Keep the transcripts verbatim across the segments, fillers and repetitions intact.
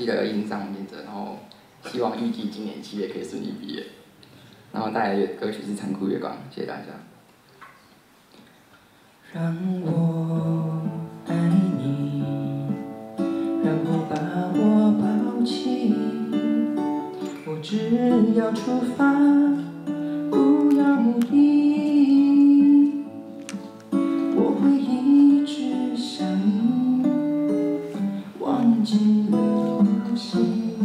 系的硬上面着，然后希望预计今年七月可以顺利毕业。然后带来的歌曲是《残酷月光》，谢谢大家。 让我爱你，然后把我抱起，我只要出发，不要目的，我会一直想你，忘记了呼吸，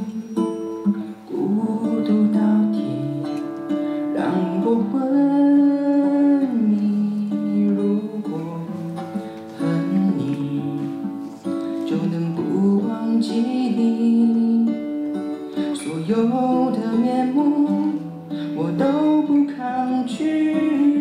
孤独到底，让我问你，如果恨你，就能不忘记你，所有的面目我都不抗拒，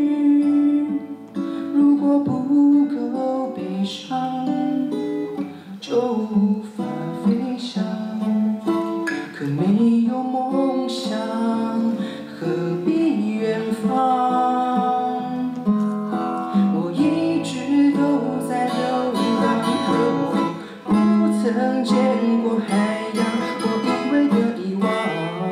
如果不够悲伤，就无法飞翔。可没有梦想，何必远方？我一直都在流浪，可我不曾见过海洋，我以为的遗忘，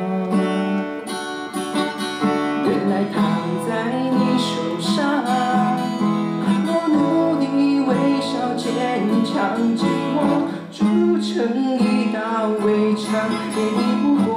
原来躺在你手上。我努力微笑坚强，寂寞筑成一道围墙，给你不